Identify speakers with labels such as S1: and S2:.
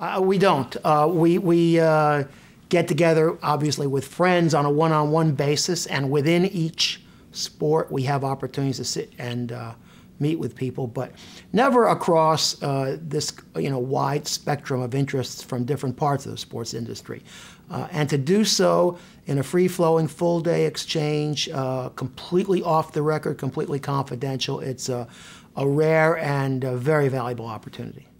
S1: We don't. We get together, obviously, with friends on a one-on-one basis, and within each sport, we have opportunities to sit and meet with people, but never across this wide spectrum of interests from different parts of the sports industry. And to do so in a free-flowing, full-day exchange, completely off the record, completely confidential, it's a rare and very valuable opportunity.